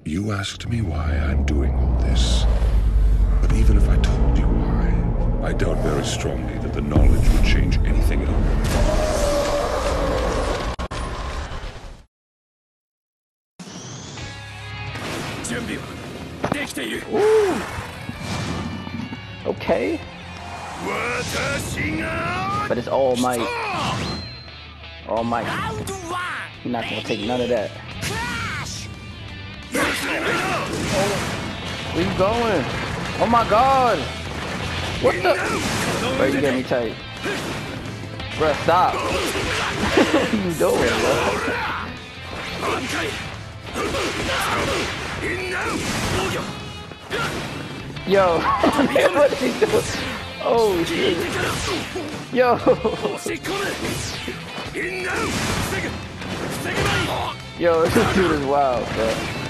You asked me why I'm doing all this. But even if I told you why, I doubt very strongly that the knowledge would change anything at all. Ooh. Okay. But it's All Might. All Might. You're not gonna take none of that. Where you going? Oh my god! What the? Bro, you get me tight. Bro, stop. What are you doing, bro? Yo, what is he doing? Oh shit. Yo. Yo, this dude is wild, bro.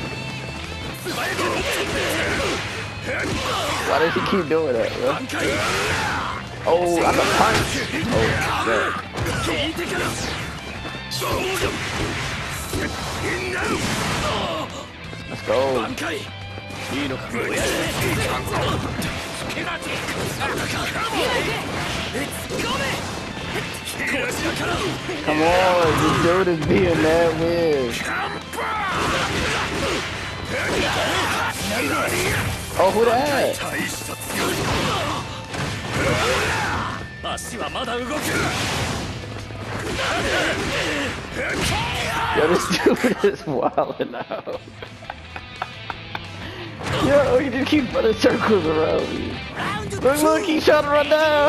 Why does he keep doing that, bro? Oh, I can punch. Oh, shit. Let's go. Come on, this dude is being that weird. Oh, who that? Yo, this dude is wilding out. Yo, he just keeps running circles around me. Look, he's trying to run down.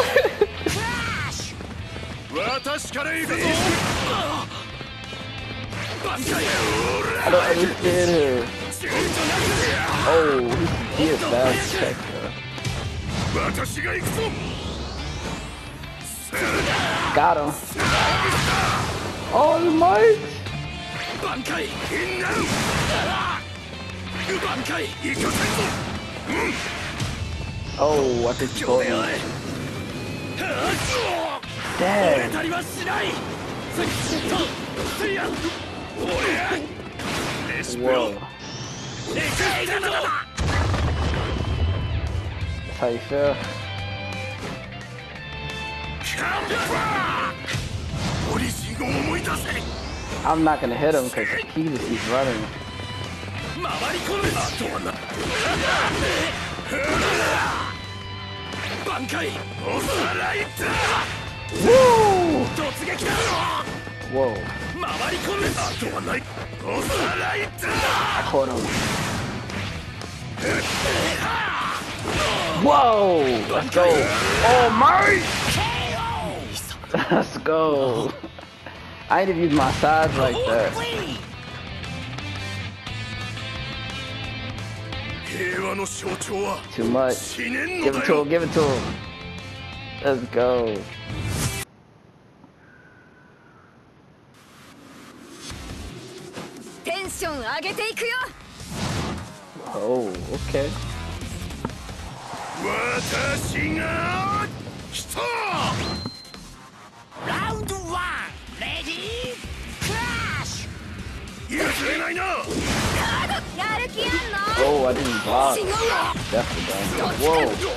I don't understand her. Oh, he is bad checker. Got him. Oh, the might. Oh, I think you got me. Damn. Whoa. That's how you feel? I'm not gonna hit him because he just keeps running. Woo! Whoa. I caught him. Whoa! Let's go. Oh my! Let's go. I ain't even use my sides like that. Too much. Give it to him, give it to him. Let's go. Oh, okay. Round 1, ready? Crash! Oh, I didn't block. Definitely done. Whoa.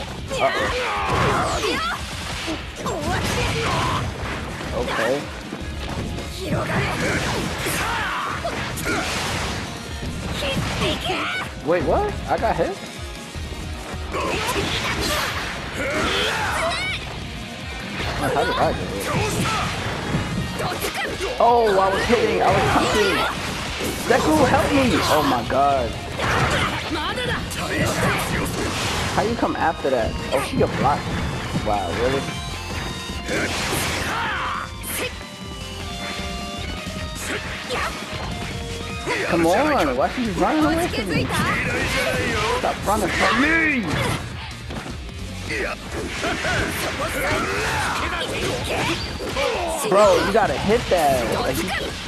Okay. Wait, what? I got hit? How did I get hit? Oh, I was hitting. I was punching. Deku, help me! Oh my god. How you come after that? Oh, she a block. Wow, really? Come on, why she running away from me? Stop running from me! Bro, you gotta hit that. Like,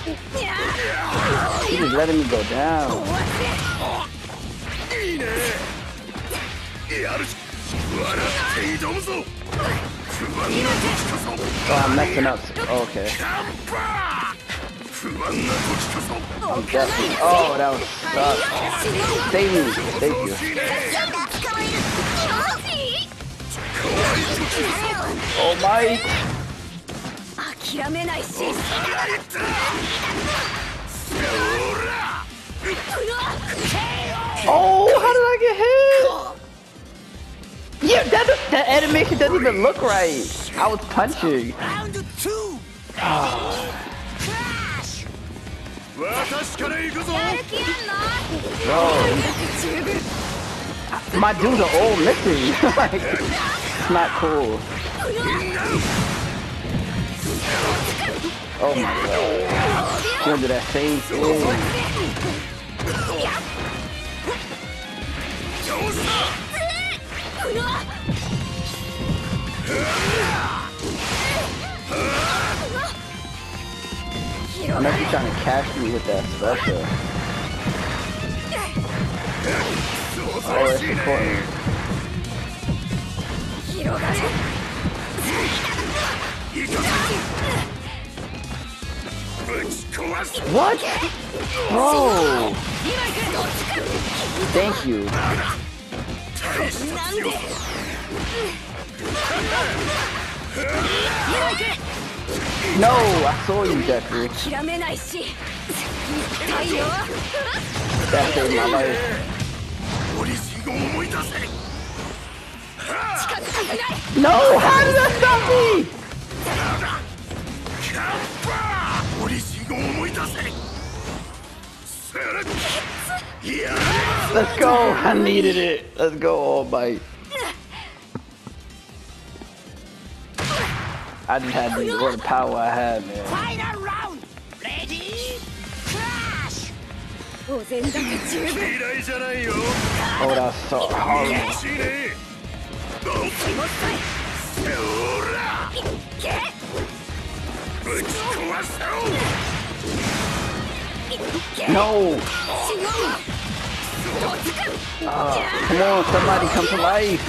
he's just letting me go down. Oh, I'm messing up. Oh, okay. I'm definitely. Oh, that was save me. Thank you. Oh my. Oh, how did I get hit? Yeah, that animation doesn't even look right. I was punching. Round 2. Crash. Bro, my dudes are all missing. Like, it's not cool. Oh my god. She's gonna do that same thing. Unless you're trying to catch me with that special. Oh, it's important. What? Bro! Thank you. No, I saw you, Jeffrey. That saved my life. No, how did that stop me? Let's go. I needed it. Let's go, All Might. I just had to what the power I had, man. Final round. Ready? Crash. Oh, that's so horrible. No! Come on, somebody come to life!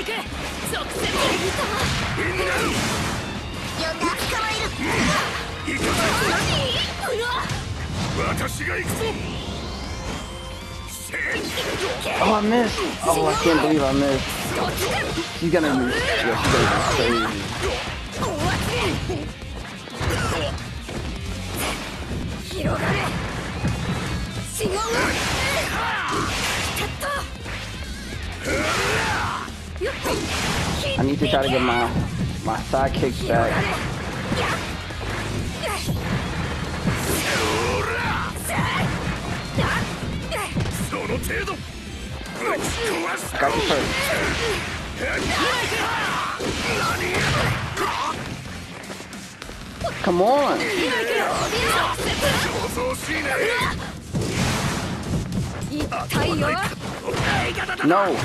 Oh, I missed! Oh, I can't believe I missed. She's gonna use... Yeah, she's gonna go crazy. I need to try to get my sidekicks back. I got you first. Come on! No!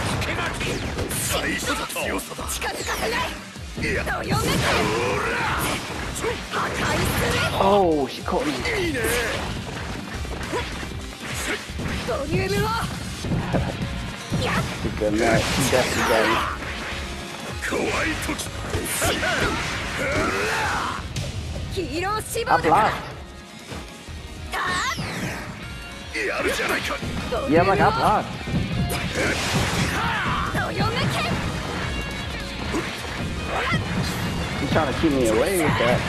Oh, she caught me. Good night. She definitely got me. I blocked. Yeah, I'm like, I blocked. He's trying to keep me away with that.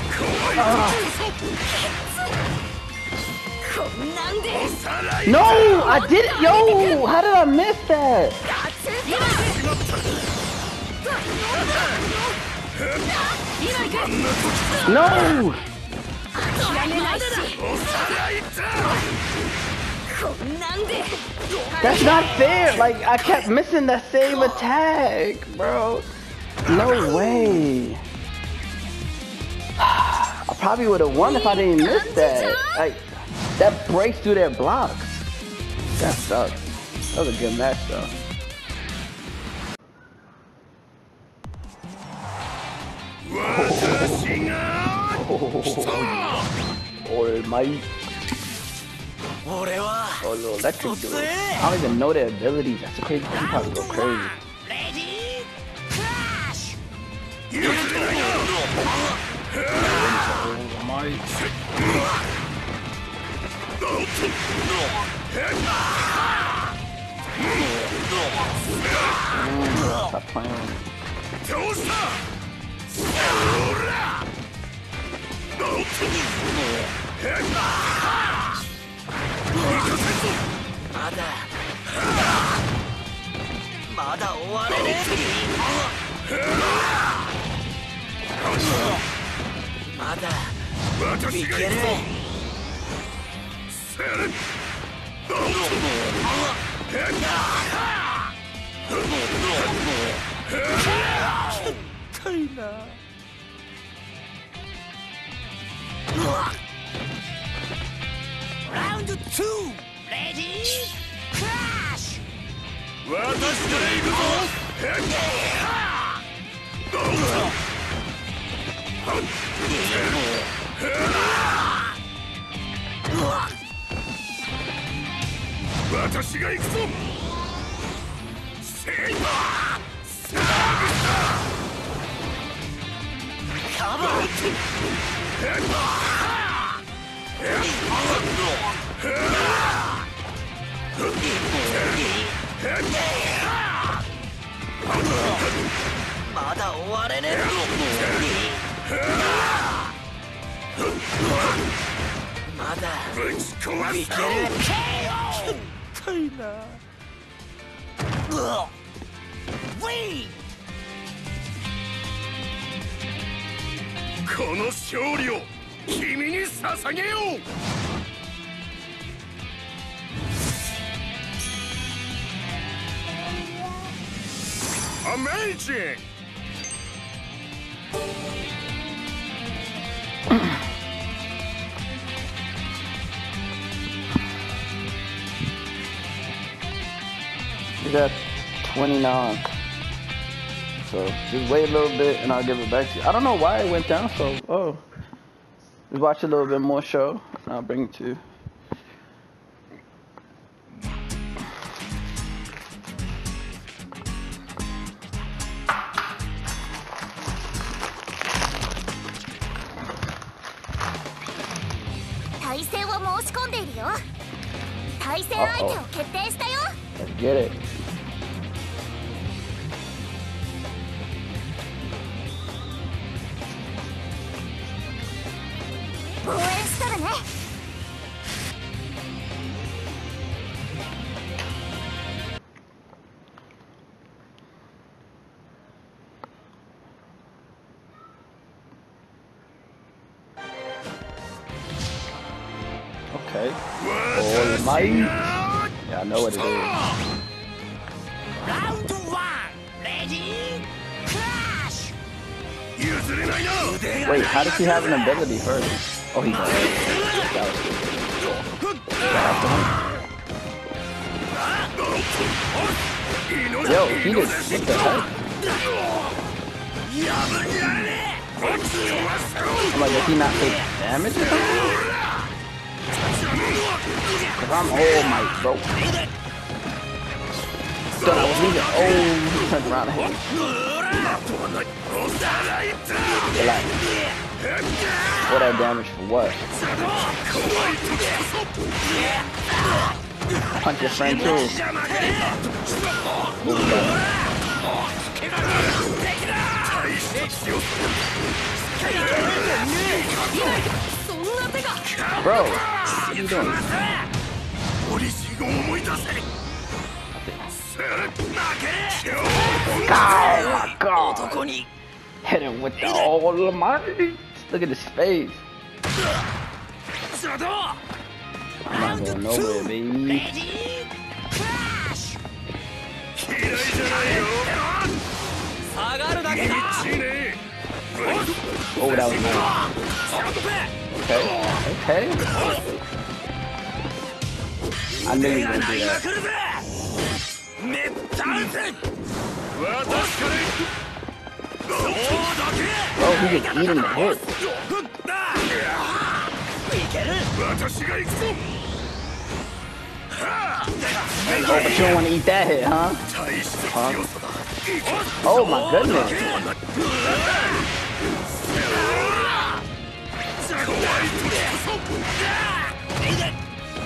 No, I did it. Yo, how did I miss that? No. That's not fair. Like, I kept missing that same attack, bro. No way. I probably would have won if I didn't miss that. Like, that breaks through their blocks. That sucks. That was a good match, though. Oh my. Oh, little electric dude. I don't even know their abilities. That's the crazy thing. He probably go crazy. Ready? Crash. Oh my. Stop playing with me. 倒したまだ終われねえ。まだ私が行くぞせるラウンド2、レディー、クラッシ私から行くぞ私が行くぞセイバーサーカバまだ終われねえ。まだぶち壊すいける。痛いな。ウィーこの勝利を君に捧げようアメイジング He's at 29. So just wait a little bit and I'll give it back to you. I don't know why it went down so. Oh, just watch a little bit more show and I'll bring it to you. Let's get it. 応援したらね。 Okay. All might. Yeah, I know what it is. Round 1, ready, crash. 譲れないな Wait, how does he have an ability first? Oh, he does. That was good. Yo, he did. What the heck? I'm like, does he not take damage or something? Cause I'm all might, bro. Thought I was leaving. Oh, he turned around and hit me. Relax. All that damage for what? Punch your friend too. Move back. Bro, what are you doing? オリジンを思い出せせる負け Oh my god! Hit him with the all of my. Look at his face. I'm not going nowhere, baby. Ready, crash. 嫌いじゃないよ下がるだけだ。 いいね Oh, that was nice. Okay, okay. I knew you were gonna do that. めった打て。 私から行くそうだ Bro, he just eating the hit. いける。 け私が行くぞ Oh, but you don't want to eat that hit, huh? 大した強さだ Oh my goodness. 怖い時こそ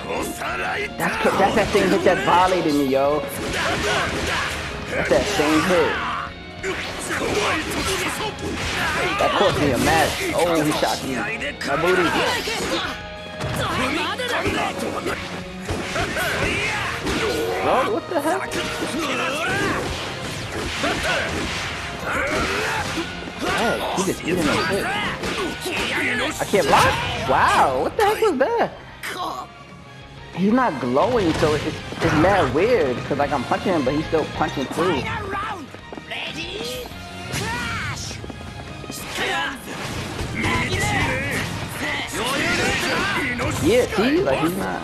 That's that same hit that violated me, yo. That's that same hit. That cost me a match. Oh, he shot me. My booty. Bro, what the heck? Hey, he just eating a hit. I can't block? Wow, what the heck was that? He's not glowing, so it's mad weird. Cause like I'm punching him, but he's still punching through. Yeah, see, like he's not.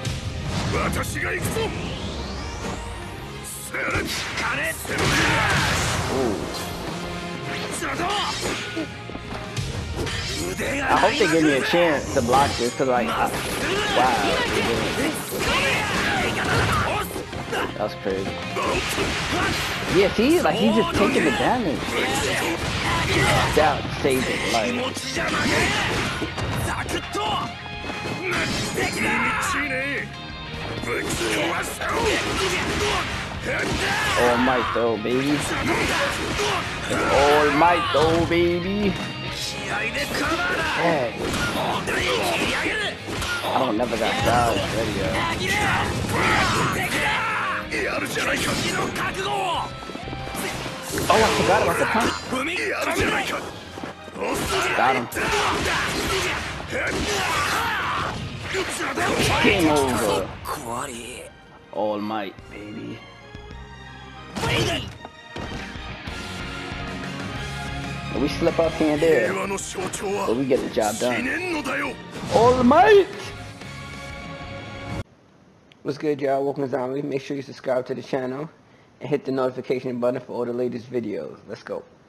Ooh. I hope they give me a chance to block this, cause like, wow, that's crazy. Yeah, see, like he's just taking the damage. That saved it, like. All might though, baby. All might though, baby. Hey. I don't never got style ready, yo. Oh, I forgot about the punch. Got him. Game over. All might, baby. We slip up here and there, but we get the job done. All might! What's good, y'all? Welcome to Zombie. Make sure you subscribe to the channel and hit the notification button for all the latest videos. Let's go.